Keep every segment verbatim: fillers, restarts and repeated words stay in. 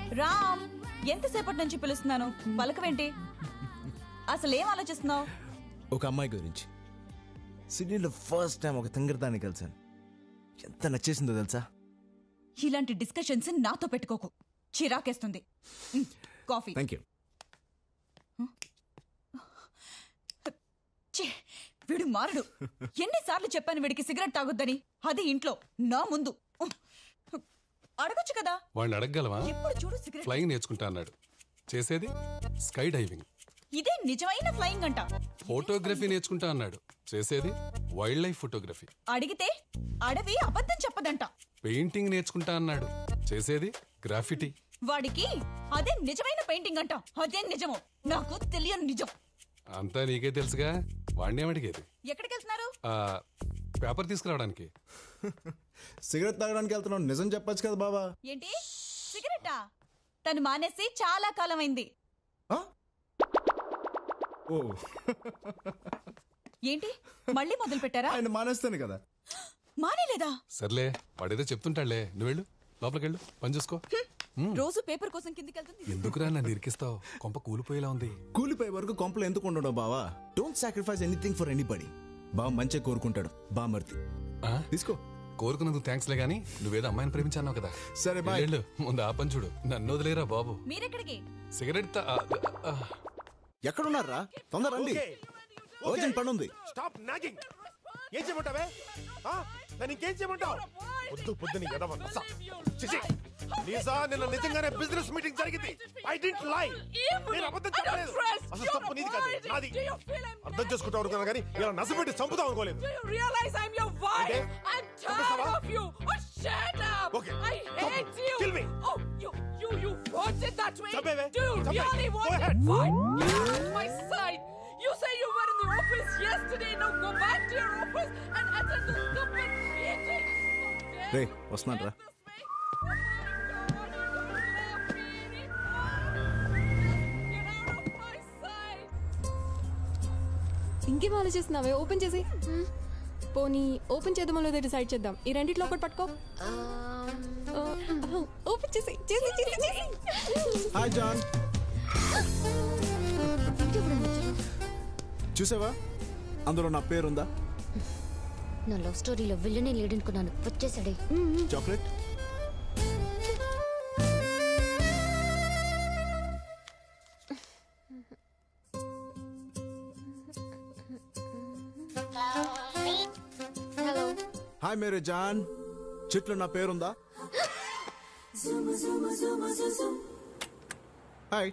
రామ్, ఎంతసేపటి నుంచి పిలుస్తున్నాను, పలకవేంటి? అసలు ఏం ఆలోచిస్తున్నావు? ఒక అమ్మాయి గురించి. సిడ్నీలో ఫస్ట్ టైం ఒక తింగరదాన్ని కలిసాను. ఎంత నచ్చేసిందో తెలుసా? ఇలాంటి డిస్కషన్స్ నాతో పెట్టుకోకు, చిరాకేస్తుంది. కాఫీ. Thank you. వీడు మారడు. ఎన్నిసార్లు చెప్పాను వీడికి సిగరెట్ తాగొద్దని, అది ఇంట్లో నా ముందు. అడగొచ్చు కదా. వాడిని అడగగలవా? ఎప్పుడు చూడు సిగరెట్. ఫ్లయింగ్ నేర్చుకుంటా అన్నాడు, చేసేది స్కై డైవింగ్. ఇదే నిజమైన ఫ్లయింగ్ అంట. ఫోటోగ్రఫీ నేర్చుకుంటా అన్నాడు, చేసేది వైల్డ్ లైఫ్ ఫోటోగ్రఫీ. అడిగితే అడవి అబద్ధం చెప్పదంట. పెయింటింగ్ నేర్చుకుంటా అన్నాడు, చేసేది గ్రాఫిటీ. వాడికి అదే నిజమైన పెయింటింగ్ అంట. అదే నిజమో నాకు తెలియని నిజం. అంతా నీకే తెలుసుగా, వాడిని ఏమడిగేది? ఎక్కడికి వెళ్తున్నారు? పేపర్ తీసుకురావడానికి. సిగరెట్ తాగడానికి వెళ్తున్నావు, నిజం చెప్పొచ్చు కదా బాబా. ఏంటి సిగరెటా? తను మానేసి చాలా కాలం అయింది. ఏంటి మళ్ళీ మొదలు పెట్టారా? ఆయన మానేస్తాను కదా. మానేలేదా? సర్లే, వాడేదో చెప్తుంటాడులే, నువ్వు వెళ్ళు, లోపలికి వెళ్ళు, పని చూసుకో. రోజు పేపర్ కోసం కిందికి వెళ్తుంది. ఎందుకురా నన్ను ఇరికిస్తావు? కొంప కూలిపోయేలా ఉంది. కూలిపోయే వరకు కొంపలు ఎందుకు ఉండడం బావా? Don't sacrifice anything for anybody. బావ మంచిగా కోరుకుంటాడు. బామర్తి తీసుకో. కోరుకున్నందుకు థ్యాంక్స్ లే గానీ, నువ్వేదో అమ్మాయిని ప్రేమించావు కదా. సరే బాయ్. ముందు ఆ పని చూడు, నన్ను వదిలేరా బాబు. మీరెక్కడికి? సిగరెట్ ఎక్కడున్నారా? తొందర రండి, ఓజన్ పని ఉంది. Stop nagging. ఏం చేయమంటావే? నన్ను ఇంకేం చేయమంటావు? పొద్దు పొద్దుని లీజా, నిన్న నిజంగానే బిజినెస్ మీటింగ్ జరిగింది. I didn't lie. నేను అబద్ధం చెప్పలేదు. అసలు తప్పు నీది కాదు, నాది. అర్థం చేసుకుంటావు అనుకున్నా కానీ ఇలా నసపెట్టి చంపుతావు అనుకోలేదు. Okay. I hate you. Kill me. Oh, you, you, you want it that way? Chabbe, Do you Chabbe. really want Go it? ahead. Fine. Get out of my side. You say you were in the office yesterday. Now go back to your office and attend the stupid meeting. రే వస్తున్నాను రా. ఇంకేం ఆలోచిస్తున్నావే? Open చేసి. పోనీ open చేద్దామో లేదో decide చేద్దాం. ఈ రెండిట్లో ఒకటి పట్టుకో. ఓపెన్ చేసి చేసి చేసి చేసి. హాయ్ జాన్. చూసావా, అందులో నా పేరుందా? నా లవ్ స్టోరీలో విల్లనే లేడనుకున్నాను, వచ్చేసాడే. చాక్లెట్. హలో. హాయ్ మేరే జాన్, చెట్లు నా పేరుందా? హాయ్.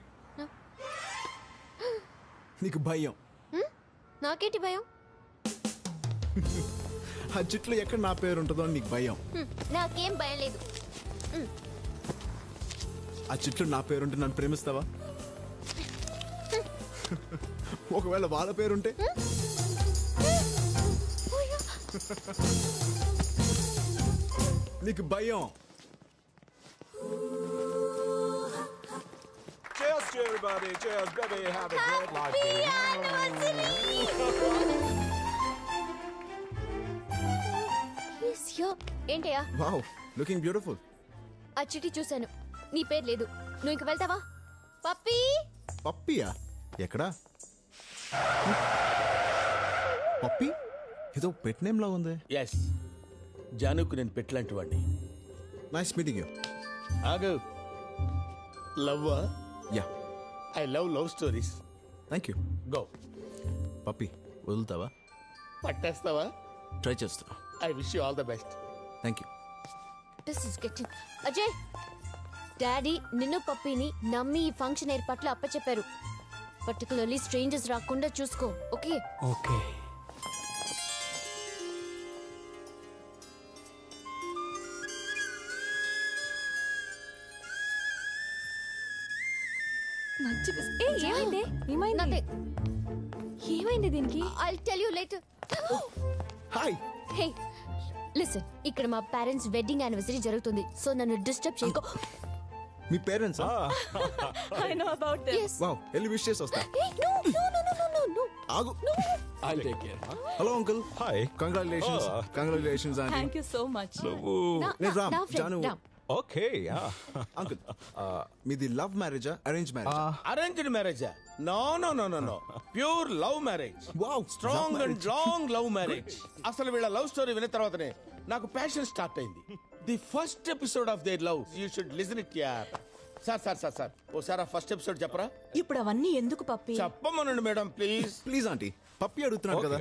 నీకు భయం? నాకేంటి భయం? ఆ చెట్లు ఎక్కడ నా పేరు ఉంటుందో నీకు భయం. నాకేం భయం లేదు. ఆ చెట్లు నా పేరుంటే నన్ను ప్రేమిస్తావా? ఒకవేళ వాళ్ళ పేరుంటే? నీకు భయం. Cheers to everybody. Cheers, baby. Have a great life, baby. ఏంటయ్యా? Wow, looking beautiful. ఆ చిటి చూశాను, నీ పేరు లేదు. నువ్వు ఇంక వెళ్తావా? పప్పీ. పప్పియా? ఎక్కడా? పప్పి ఏదో పెట్ నేమ్ లా ఉంది. ఎస్, జానుకు నేను పెట్లాంటి వాడిని. Nice meeting you. ఆగు. లవ్వా? Yeah, I love love stories. Thank you. Go. Puppy వదులుతావా? పట్టేస్తావా? ట్రై చేస్తున్నా. I wish you all the best. Thank you. This is getting. Ajay, daddy నిన్ను పప్పీని నమ్మి ఈ ఫంక్షన్ ఏర్పాట్లు అప్పచెప్పారు. పర్టికులర్లీ స్ట్రేంజర్స్ రాకుండా చూసుకో. ఓకే? ఓకే. ఏమైంది? ఏమైంది? ఏమైంది దీనికి? I'll tell you later. Hi. Hey, listen. ఇక్కడ మా పేరెంట్స్ వెడ్డింగ్ యానివర్సరీ జరుగుతుంది, సో నన్ను డిస్టర్బ్ చేయకు. మీ parents? I know about them. Yes. Wow, వెళ్ళి విష్ చేసి వస్తా. Hey, no, no, no, no, no, no, no. ఆగు. I'll take care. Hello uncle. Hi. Congratulations. Congratulations aunty. Thank you so much. నా- నేను నా- రామ్, నా friend, Jaanu. Ram. Okay uncle మీది love మ్యారేజా arrange marriage? Arranged marriage? No no no no no pure love marriage. Wow, strong and long love marriage. అసలు వీళ్ళ love story విన్న తర్వాతనే నాకు ప్యాషన్ స్టార్ట్ అయింది. The first episode of their love you should listen it యార్. Sir sir sir sir ఓసారి ఆ first episode చెప్పరా? ఇప్పుడు అవన్నీ ఎందుకు పప్పి? చెప్పమనండి madam please. Please aunty, puppy అడుగుతున్నాడు కదా.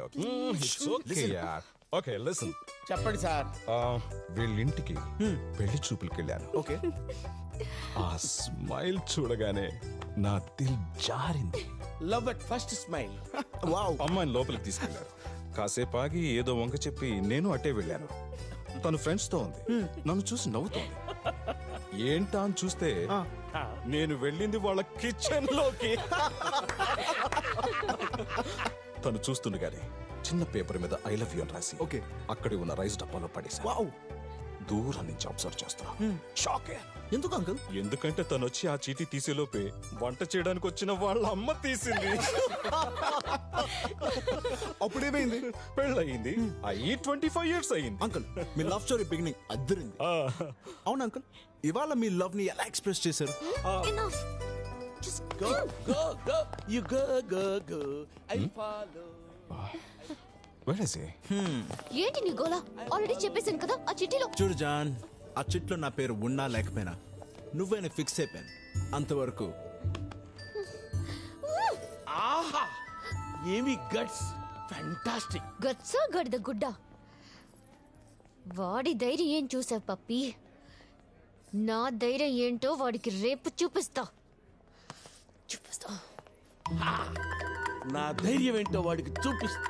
Okay listen. చెప్పండి సార్. వీళ్ళింటికి పెళ్లి చూపులకి వెళ్ళాను. ఓకే. ఆ స్మైల్ చూడగానే నా దిల్ జారింది. Love at first smile. Wow. అమ్మాయిని లోపలికి తీసుకెళ్లారు. కాసేపు ఆగి ఏదో వంక చెప్పి నేను అట్టే వెళ్ళాను. తను ఫ్రెండ్స్ తో ఉంది. నన్ను చూసి నవ్వుతోంది. ఏంటా అని చూస్తే నేను వెళ్ళింది వాళ్ళ కిచెన్ లోకి. తను చూస్తుండగానే చిన్న పేపర్ మీద ఐ లవ్ యూ అని రాసి ఓకే అక్కడే ఉన్న రైస్ డబ్బాలో పడేసా. వావ్. దూరం నుంచి అబ్జర్వ్ చేస్తున్నా. షాక్ అయ్యాను. ఎందుకు అంకుల్? ఎందుకంటే తను వచ్చి ఆ చీటీ తీసేలోపే వంట చేయడానికి వచ్చిన వాళ్ళ అమ్మ తీసింది. అప్పుడేమైంది? పెళ్ళయింది. అయ్యి ట్వంటీ ఫైవ్ ఇయర్స్ అయ్యింది. అంకుల్ మీ లవ్ స్టోరీ బిగినింగ్ అద్దరింది. అవును అంకుల్, ఇవాళ మీ లవ్ ని ఎలా ఎక్స్ప్రెస్ చేశారు? Enough. Just go go go you go go go I follow. Where is he? ఏంటి నీ గోలా? ఆల్రెడీ చెప్పేశాను కదా ఆ చిట్టిలో. చూడు జాన్, ఆ చిట్లో నా పేరు ఉన్నా లేకపోయినా నువ్వైనా ఫిక్స్ అయిపోయాను. అంతవరకు. ఆహా ఏమి గట్స్. ఫ్యాంటాస్టిక్. గట్సా గడిద గుడ్డ. వాడి ధైర్యం ఏం చూసావు పప్పి? నా ధైర్యం ఏంటో వాడికి రేపు చూపిస్తా చూపిస్తా నా ధైర్యం ఏంటో వాడికి చూపిస్తా.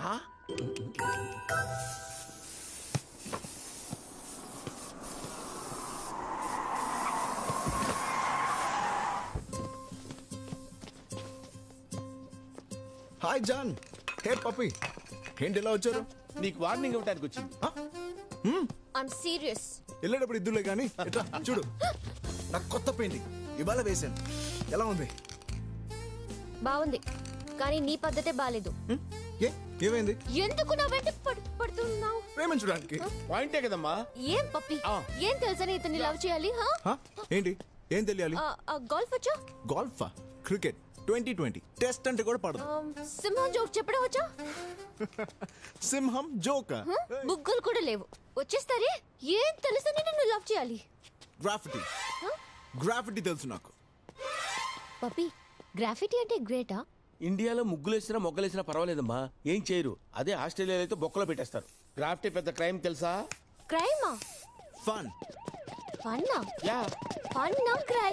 Hi John. హే పప్పి, ఏంటి ఎలా వచ్చారు? నీకు వార్నింగ్ ఇవ్వడానికి వచ్చింది. I'm serious. వెళ్ళేటప్పుడు ఇద్దులే కానీ ఎట్లా చూడు, నాకు కొత్త పెయింటింగ్ ఇవాళ వేశాను. ఎలా ఉంది? బాగుంది, కానీ నీ పద్ధతే బాలేదు. ఏ ఏమైంది? ఎందుకు నా వెంట పడు- పడుతున్నావు? ప్రేమించడానికి. పాయింటే కదమ్మా. ఏం పప్పి, ఏం తెలుసని ఇతన్ని లవ్ చేయాలి? హా? హా? ఏంటి ఏం తెలియాలి? ఆ, ఆ, గోల్ఫ్ వచ్చా? గోల్ఫా? క్రికెట్ ట్వంటీ ట్వంటీ టెస్ట్ అంటే కూడా పడదు. ఆమ్, సింహం జోక్ చెప్పడం వచ్చా? సింహం జోకా? హ? బుగ్గలు కూడా లేవు. వచ్చేస్తారే. ఏం తెలుసని నిన్ను లవ్ చేయాలి? గ్రాఫిటీ. గ్రాఫిటీ తెలుసు నాకు. పప్పి, గ్రాఫిటీ అంటే గ్రేటా? ఇండియాలో ముగ్గులేసినా మొగ్గలేసినా పర్వాలేదమ్మా, ఏం చేయరు. అదే ఆస్ట్రేలియాలో అయితే బొక్కలో పెట్టేస్తారు. గ్రాఫిటీ పెద్ద క్రైమ్ తెలుసా? క్రైమా? ఫన్. ఫన్నా? యా. ఫన్నా క్రై?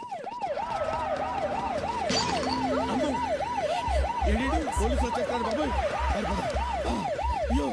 పోలీసులు వచ్చేస్తారు బాబోయ్. అయ్యో.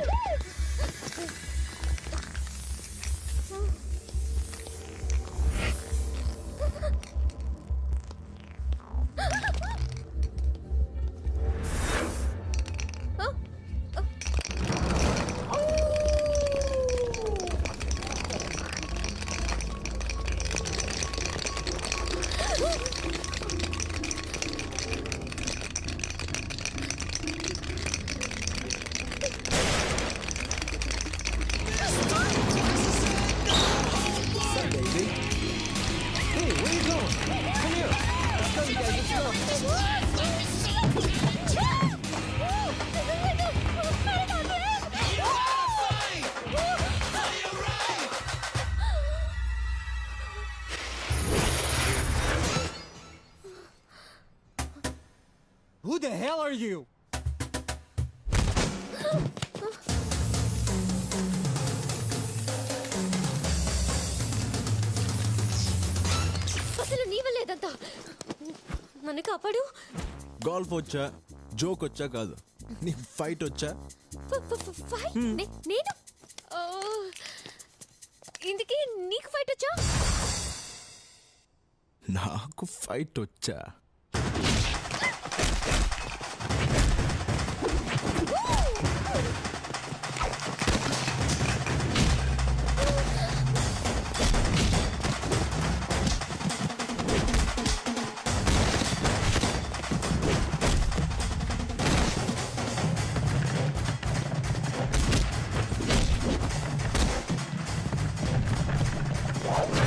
Who the hell are you? అసలు నీ వల్లే ఇదంతా. నన్ను కాపాడు. గోల్ఫ్ వచ్చా, జోక్ వచ్చా కాదు, నీ ఫైట్ వచ్చా? ఫ- ఫ- ఫ- ఫైట్? నే- నేను ఆ, ఇందుకే నీకు ఫైట్ వచ్చా? నాకు ఫైట్ వచ్చా. Woo!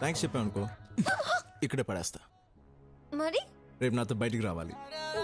థ్యాంక్స్ చెప్పావు అనుకో ఇక్కడే పడేస్తా. మరి రేపు నాతో బయటికి రావాలి.